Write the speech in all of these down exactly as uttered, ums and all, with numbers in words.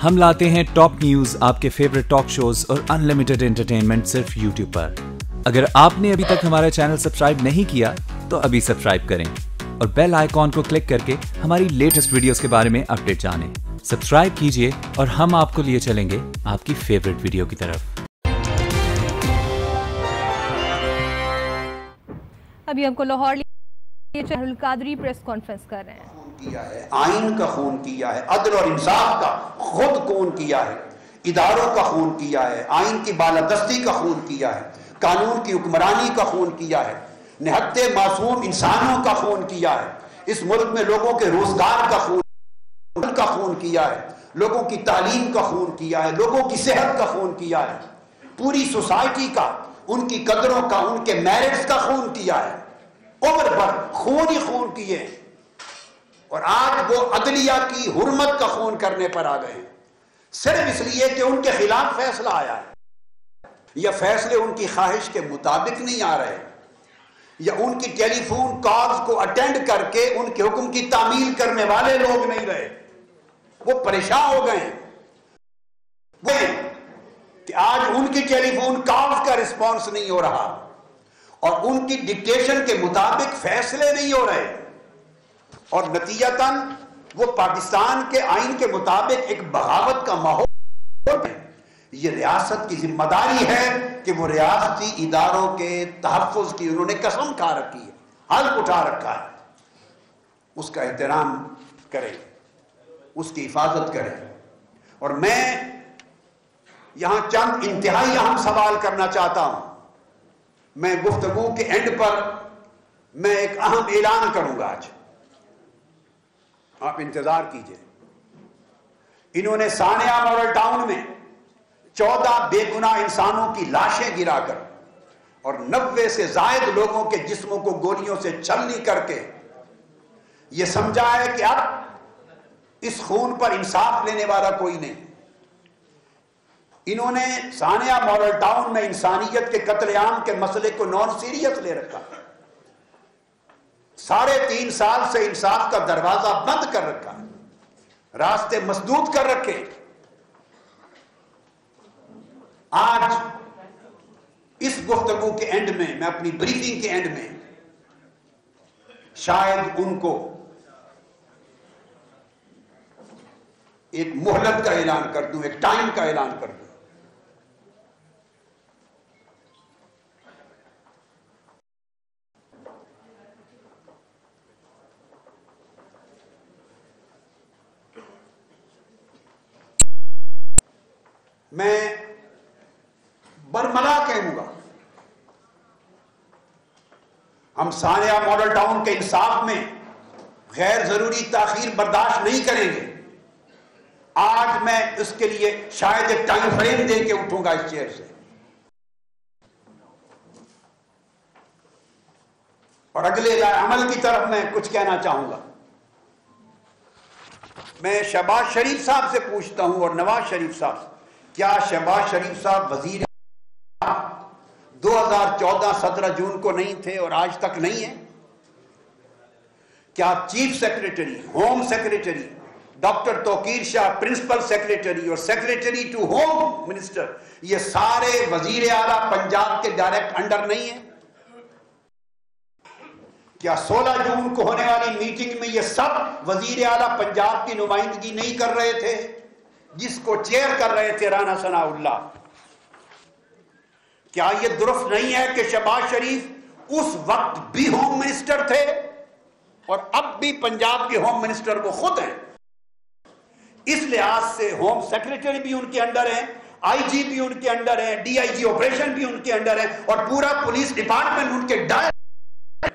ہم لاتے ہیں ٹاپ نیوز، آپ کے فیوریٹ ٹاک شوز اور انلمیٹڈ انٹرٹینمنٹ صرف یوٹیوب پر۔ اگر آپ نے ابھی تک ہمارا چینل سبسکرائب نہیں کیا تو ابھی سبسکرائب کریں اور بیل آئیکن کو کلک کر کے ہماری لیٹسٹ ویڈیوز کے بارے میں اپڈیٹ جانیں۔ سبسکرائب کیجئے اور ہم آپ کو لیے چلیں گے آپ کی فیوریٹ ویڈیو کی طرف۔ ابھی ہم کو لاہور قادری پریس کانفرنس کر رہے ہیں۔ کیا ہے آئین کا خون کیا ہے، عدل اور انصاف کا خود خون کیا ہے، اداروں کا خون کیا ہے، آئین کی بالادستی کا خون کیا ہے، قانون کی حکمرانی کا خون کیا ہے، نہتے معصوم انسانوں کا خون کیا ہے، اس ملک میں لوگوں کے روزگار کا خون کا خون کیا ہے، لوگوں کی تعلیم کا خون کیا ہے، لوگوں کی صحت کا خون کیا ہے، پوری سوسائٹی کا، ان کی قدروں کا، ان کے میرٹس کا خون کیا ہے، عمر بھر خون ہی خون کیے، اور آج وہ عدلیہ کی حرمت کا خون کرنے پر آ گئے ہیں، صرف اس لیے کہ ان کے خلاف فیصلہ آیا ہے، یا فیصلے ان کی خواہش کے مطابق نہیں آ رہے، یا ان کی ٹیلی فون کالز کو اٹینڈ کر کے ان کے حکم کی تعمیل کرنے والے لوگ نہیں رہے، وہ پریشان ہو گئے ہیں وہ کہ آج ان کی ٹیلی فون کالز کا رسپانس نہیں ہو رہا اور ان کی ڈکٹیشن کے مطابق فیصلے نہیں ہو رہے، اور نتیجتاً وہ پاکستان کے آئین کے مطابق ایک بغاوت کا ماحول ہے۔ یہ ریاست کی ذمہ داری ہے کہ وہ ریاستی اداروں کے تحفظ کی انہوں نے قسم کھا رکھی ہے، حلف اٹھا رکھا ہے، اس کا احترام کریں، اس کی حفاظت کریں۔ اور میں یہاں چند انتہائی اہم سوال کرنا چاہتا ہوں۔ میں گفتگو کے اینڈ پر میں ایک اہم اعلان کروں گا، آج آپ انتظار کیجئے۔ انہوں نے ثانیہ ماڈل ٹاؤن میں چودہ بے گناہ انسانوں کی لاشیں گرا کر اور نوے سے زائد لوگوں کے جسموں کو گولیوں سے چھلنی کر کے یہ سمجھا ہے کہ اب اس خون پر انصاف لینے والا کوئی نہیں۔ انہوں نے ثانیہ ماڈل ٹاؤن میں انسانیت کے قتل عام کے مسئلے کو نان سیریس لے رکھا، ساڑھے تین سال سے انصاف کا دروازہ بند کر رکھا، راستے مسدود کر رکھے۔ آج اس گفتگو کے اینڈ میں، میں اپنی بریفنگ کے اینڈ میں شاید ان کو ایک مہلت کا اعلان کر دوں، ایک ٹائم کا اعلان کر دوں۔ میں برملا کہوں گا، ہم ثانیہ ماڈل ٹاؤن کے انصاف میں غیر ضروری تاخیر برداشت نہیں کریں گے۔ آج میں اس کے لیے شاید ایک ٹائم فریم دے کے اٹھوں گا اس چیئر سے، اور اگلے عمل کی طرف میں کچھ کہنا چاہوں گا۔ میں شہباز شریف صاحب سے پوچھتا ہوں اور نواز شریف صاحب سے، کیا شہباز شریف صاحب وزیر دو ہزار چودہ سترہ جون کو نہیں تھے اور آج تک نہیں ہیں؟ کیا chief secretary, home secretary doctor Tauqeer Shah, principal secretary اور سیکریٹری ٹو ہوم منسٹر، یہ سارے وزیر اعلیٰ پنجاب کے ڈائریکٹ انڈر نہیں ہیں؟ کیا سولہ جون کو ہونے والی میٹنگ میں یہ سب وزیر اعلیٰ پنجاب کی نمائندگی نہیں کر رہے تھے، جس کو چیئر کر رہے تھے رانا ثناء اللہ؟ کیا یہ درست نہیں ہے کہ شہباز شریف اس وقت بھی ہوم منسٹر تھے اور اب بھی پنجاب کے ہوم منسٹر وہ خود ہیں؟ اس لحاظ سے ہوم سیکریٹری بھی ان کے انڈر ہیں، آئی جی بھی ان کے انڈر ہیں، ڈی آئی جی آپریشن بھی ان کے انڈر ہیں، اور پورا پولیس ڈپارٹمنٹ ان کے ڈائریکٹ۔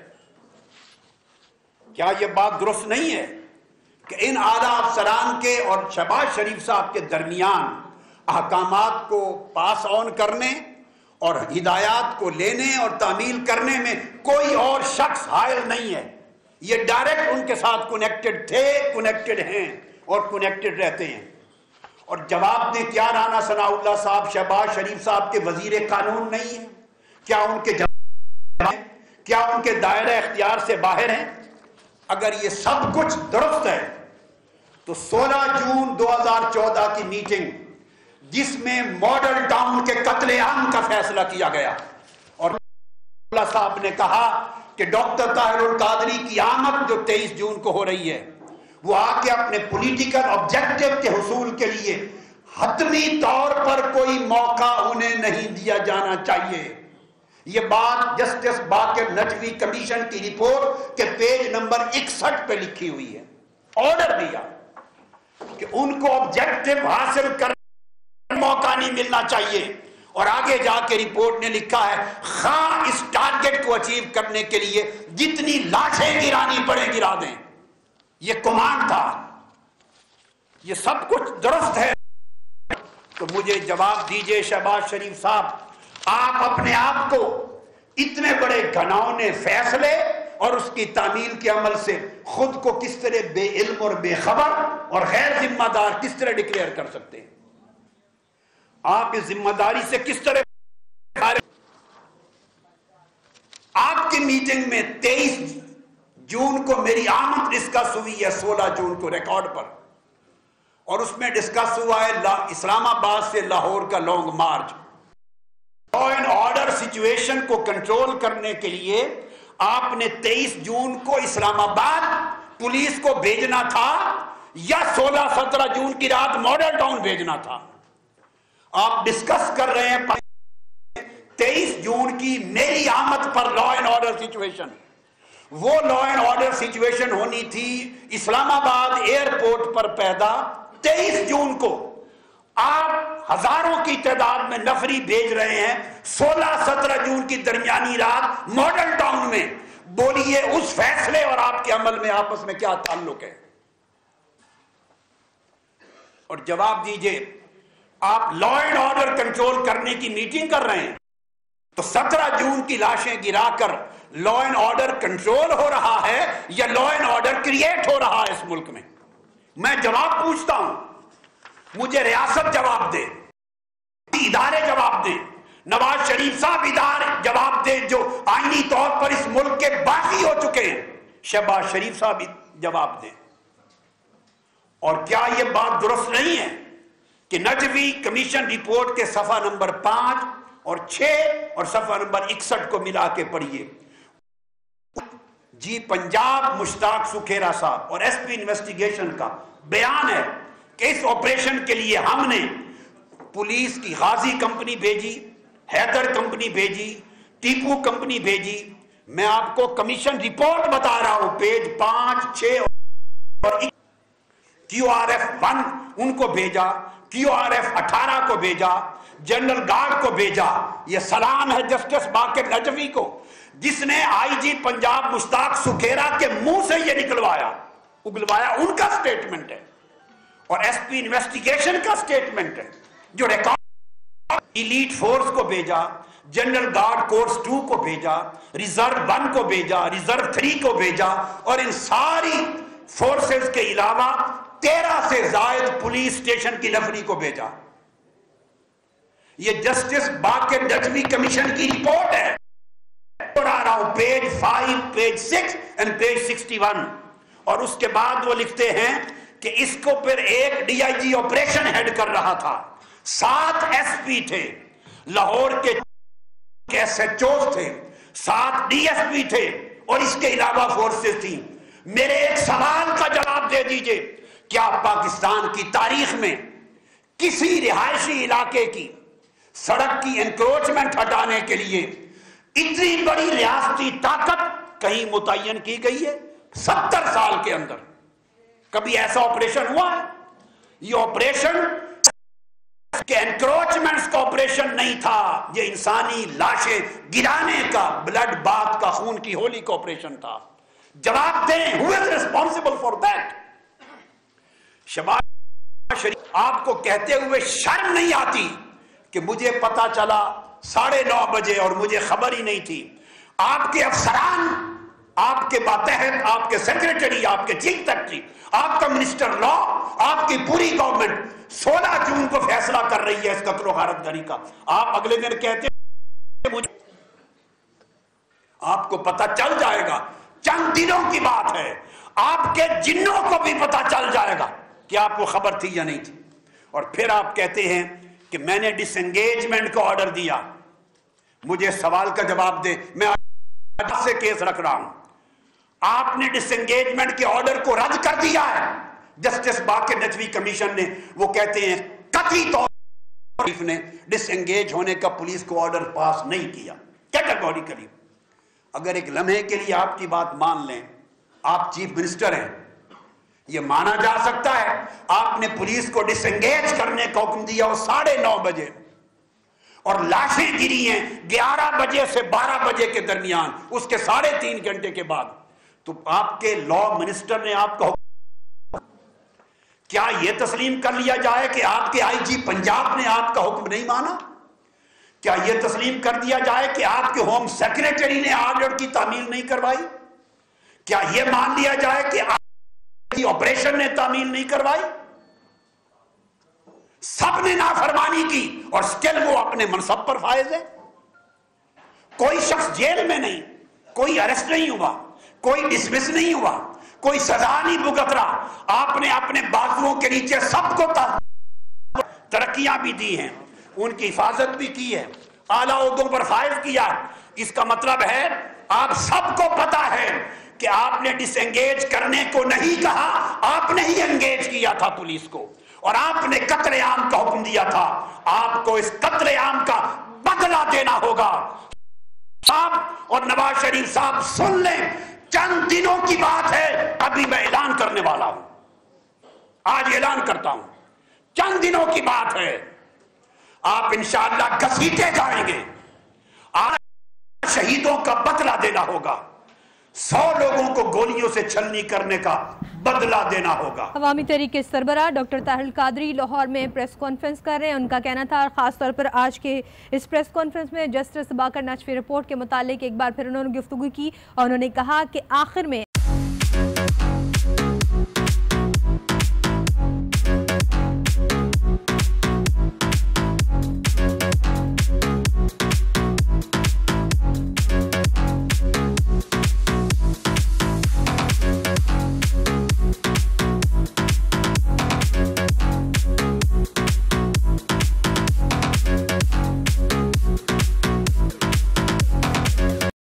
کیا یہ بات درست نہیں ہے کہ ان اعلیٰ افسران کے اور شہباز شریف صاحب کے درمیان احکامات کو پاس آن کرنے اور ہدایات کو لینے اور تعمیل کرنے میں کوئی اور شخص حائل نہیں ہے؟ یہ ڈائریکٹ ان کے ساتھ کنیکٹڈ تھے، کنیکٹڈ ہیں اور کنیکٹڈ رہتے ہیں۔ اور جواب دیں، کیا رانا ثناء اللہ صاحب شہباز شریف صاحب کے وزیر قانون نہیں ہیں؟ کیا ان کے جواب کیا ان کے دائرہ اختیار سے باہر ہیں؟ اگر یہ سب کچھ درست ہے تو سولہ جون دو ہزار چودہ کی میٹنگ جس میں ماڈل ٹاؤن کے قتل عام کا فیصلہ کیا گیا اور اللہ صاحب نے کہا کہ ڈاکٹر طاہر القادری کی آمد جو تیئیس جون کو ہو رہی ہے وہ آ کے اپنے پولیٹیکل آبجیکٹو کے حصول کے لیے حتمی طور پر کوئی موقع انہیں نہیں دیا جانا چاہیے. یہ بات جسٹس باقر نجوی کمیشن کی رپورٹ کے پیج نمبر اکسٹھ پہ لکھی ہوئی ہے. آرڈر دیا کہ ان کو آبجیکٹو حاصل کرنے موقع نہیں ملنا چاہیے. اور آگے جا کے رپورٹ نے لکھا ہے خواہ اس ٹارگٹ کو اچیو کرنے کے لیے جتنی لاشیں گرانی پڑے گرا دیں. یہ کمانڈ تھا. یہ سب کچھ درست ہے. تو مجھے جواب دیجئے شہباز شریف صاحب, آپ اپنے آپ کو اتنے بڑے گھناؤنے فیصلے اور اس کی تعمیل کے عمل سے خود کو کس طرح بے علم اور بے خبر اور غیر ذمہ دار کس طرح ڈکلیئر کر سکتے ہیں؟ آپ اس ذمہ داری سے کس طرح؟ آپ کی میٹنگ میں تیئیس جون کو میری آمد ڈسکس ہوئی ہے, سولہ جون کو ریکارڈ پر, اور اس میں ڈسکس ہوا ہے اسلام آباد سے لاہور کا long march. Law and order situation کو کنٹرول کرنے کے لیے آپ نے تیئیس جون کو اسلام آباد پولیس کو بھیجنا تھا یا سولہ سترہ جون کی رات ماڈل ٹاؤن بھیجنا تھا؟ آپ ڈسکس کر رہے ہیں تیئیس جون کی میری آمد پر لا اینڈ آرڈر سچویشن. وہ لا اینڈ آرڈر سچویشن ہونی تھی اسلام آباد ایئرپورٹ پر پیدا تیئیس جون کو. آپ ہزاروں کی تعداد میں نفری بھیج رہے ہیں سولہ سترہ جون کی درمیانی رات ماڈل ٹاؤن میں. بولیے اس فیصلے اور آپ کے عمل میں آپس میں کیا تعلق ہے؟ اور جواب دیجئے, آپ لا اینڈ آرڈر کنٹرول کرنے کی میٹنگ کر رہے ہیں تو سترہ جون کی لاشیں گرا کر لا اینڈ آرڈر کنٹرول ہو رہا ہے یا لا اینڈ آرڈر کریٹ ہو رہا ہے اس ملک میں؟ میں جواب پوچھتا ہوں, مجھے ریاست جواب دے, ادارے جواب دیں, نواز شریف صاحب ادارے جواب دیں جو آئینی طور پر اس ملک کے باقی ہو چکے ہیں, شہباز شریف صاحب جواب دیں. اور کیا یہ بات درست نہیں ہے کہ نجوی کمیشن رپورٹ کے صفحہ نمبر پانچ اور چھ اور صفحہ نمبر اکسٹھ کو ملا کے پڑھیے. جی پنجاب مشتاق سکھیرا صاحب اور ایس پی انویسٹیگیشن کا بیان ہے کہ اس آپریشن کے لیے ہم نے پولیس کی غازی کمپنی بھیجی, حیدر کمپنی بھیجی, ٹیپو کمپنی بھیجی. میں آپ کو کمیشن رپورٹ بتا رہا ہوں, پیج پانچ چھ اور کیو آر ایف ون ان کو بھیجا, کیو آر ایف اٹھارہ کو بھیجا, جنرل گارڈ کو بھیجا. یہ سلام ہے جسٹس باقر نجوی کو جس نے آئی جی پنجاب مشتاق سکھیرا کے منہ سے یہ نکلوایا, اگلوایا. ان کا سٹیٹمنٹ ہے اور ایس پی انویسٹیگیشن کا سٹیٹمنٹ ہے جو ریکارڈ. ایلیٹ فورس کو بھیجا, جنرل گارڈ کورس ٹو کو بھیجا, ریزرو ون کو بھیجا, ریزرو تھری کو بھیجا, اور ان ساری فورسز کے علاوہ تیرہ سے زائد پولیس اسٹیشن کی نفری کو بھیجا. یہ جسٹس باقر نجوی کمیشن کی رپورٹ ہے. آ رہا ہوں page five, page six and page sixty one. اور اس کے بعد وہ لکھتے ہیں کہ اس کو پھر ایک D I G operation head کر رہا تھا, سات ایس پی تھے, لاہور کے ایس ایچ اوز تھے, سات ڈی ایس پی تھے, اور اس کے علاوہ فورسز تھیں. میرے ایک سوال کا جواب دے دیجئے, کیا پاکستان کی تاریخ میں کسی رہائشی علاقے کی سڑک کی انکروچمنٹ ہٹانے کے لیے اتنی بڑی ریاستی طاقت کہیں متعین کی گئی ہے؟ ستر سال کے اندر کبھی ایسا آپریشن ہوا ہے؟ یہ آپریشن کہ انکروچمنٹس کا آپریشن نہیں تھا, یہ انسانی لاشیں گرانے کا, بلڈ بات کا, خون کی ہولی کا آپریشن تھا. جواب دیں, who is responsible for that؟ Shahbaz شریف آپ کو کہتے ہوئے شرم نہیں آتی کہ مجھے پتا چلا ساڑھے نو بجے اور مجھے خبر ہی نہیں تھی؟ آپ کے افسران, آپ کے ماتحت, آپ کے سیکریٹری, آپ کے چیف سیکریٹری, آپ کا منسٹر لا, آپ کی پوری گورنمنٹ سولہ جون کو فیصلہ کر رہی ہے اس قتل و غارت گری کا. آپ اگلے دن کہتے ہیں مجھے, آپ کو پتا چل جائے گا, چند دنوں کی بات ہے, آپ کے جنوں کو بھی پتا چل جائے گا क्या आपको खबर थी या नहीं थी? और फिर आप कहते हैं कि मैंने डिसएंगेजमेंट का ऑर्डर दिया। मुझे सवाल का जवाब दे, मैं आज से केस रख रहा हूं। आपने डिसएंगेजमेंट के ऑर्डर को रद्द कर दिया है। जस्टिस बाकर नकवी कमीशन ने, वो कहते हैं कतई तौर पर ने डिसएंगेज होने का पुलिस को ऑर्डर पास नहीं किया कैटेगोरिकली। अगर एक लम्हे के लिए आपकी बात मान लें, आप चीफ मिनिस्टर हैं, यह माना जा सकता है आपने पुलिस को डिसएंगेज करने का हुक्म दिया वो साढ़े नौ बजे और लाशें गिरी हैं ग्यारह बजे से बारह बजे के दरमियान, उसके साढ़े तीन घंटे के बाद, तो आपके लॉ मिनिस्टर ने आपका हुक्म, क्या यह तस्लीम कर लिया जाए कि आपके आईजी पंजाब ने आपका हुक्म नहीं माना? क्या यह तस्लीम कर दिया जाए कि आपके होम सेक्रेटरी ने ऑर्डर की तामील नहीं करवाई? क्या यह मान लिया जाए कि आपकी ऑपरेशन ने तामील नहीं करवाई? सबने नाफरमानी की और स्टिल वो अपने मनसब पर फायज है। कोई शख्स जेल में नहीं, कोई अरेस्ट नहीं हुआ, कोई डिसमिस नहीं हुआ, कोई सजा नहीं भुगत रहा। आपने अपने बाजुओं के नीचे सबको तरक्कियां भी दी हैं, उनकी हिफाजत भी की है, आला ओहदों पर फायज किया। इसका मतलब है आप सबको पता है कि आपने डिसएंगेज करने को नहीं कहा, आपने ही एंगेज किया था पुलिस को और आपने कत्लेआम का हुक्म दिया था। आपको इस कत्लेआम का बदला देना होगा। साहब और नवाज शरीफ साहब सुन लें, चंद दिनों की बात है, अभी मैं ऐलान करने वाला हूं, आज ऐलान करता हूं, चंद दिनों की बात है, आप इंशाअल्लाह घसीटे जाएंगे। आज शहीदों का बदला देना होगा, सौ लोगों को गोलियों से छलनी करने का बदला देना होगा। अवामी तहरीक के सरबराह डॉक्टर ताहिर कादरी लाहौर में प्रेस कॉन्फ्रेंस कर रहे हैं। उनका कहना था, खासतौर पर आज के इस प्रेस कॉन्फ्रेंस में जस्टिस बाकर नकवी रिपोर्ट के मुतालिक एक बार फिर उन्होंने गुफ्तगू की और उन्होंने कहा कि आखिर में